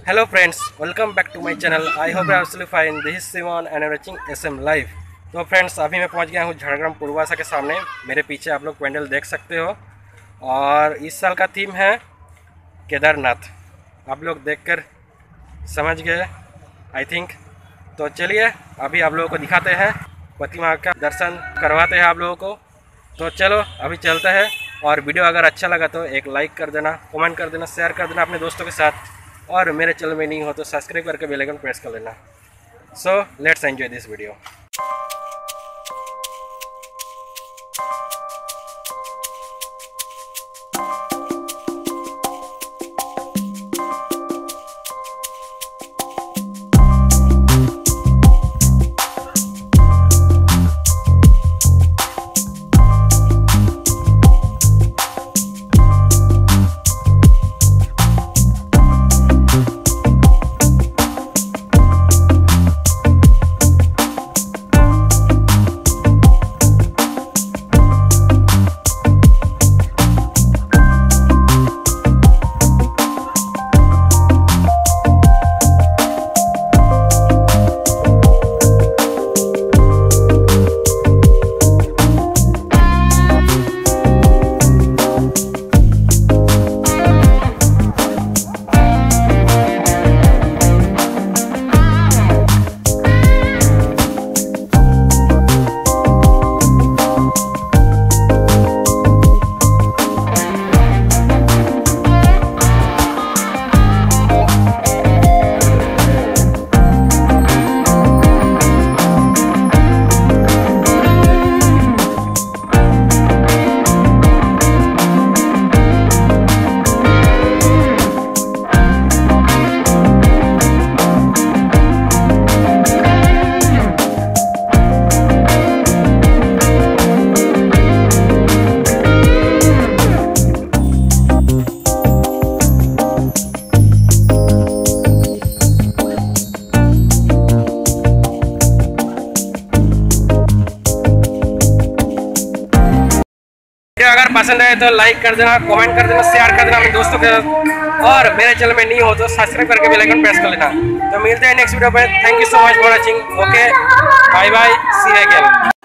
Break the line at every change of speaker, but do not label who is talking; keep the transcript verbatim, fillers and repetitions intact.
Hello friends, welcome back to my channel. I hope you are absolutely fine. This is Simon and I am watching S M Live. तो friends अभी मैं पहुंच गया हूं झारग्राम पूर्वासा के सामने। मेरे पीछे आप लोग पेंडल देख सकते हो और इस साल का थीम है केदारनाथ। आप लोग देखकर समझ गए आई थिंक। तो चलिए अभी आप लोगों को दिखाते हैं, प्रतिमा का दर्शन करवाते हैं आप लोगों को। तो चलो अभी चलते हैं। और वीडियो अगर अच्छा लगा तो एक लाइक कर देना, कमेंट कर देना, शेयर कर देना अपने दोस्तों के साथ। और मेरे चैनल में नहीं हो तो सब्सक्राइब करके बेल आइकन प्रेस कर लेना। So let's enjoy this video. अगर पसंद आए तो लाइक कर देना, कमेंट कर देना, शेयर कर देना अपने दोस्तों के साथ। और मेरे चैनल में नहीं हो तो सब्सक्राइब करके बेल आइकन प्रेस कर लेना। तो मिलते हैं नेक्स्ट वीडियो पे। Thank you so much for watching. Okay, bye bye, see you again.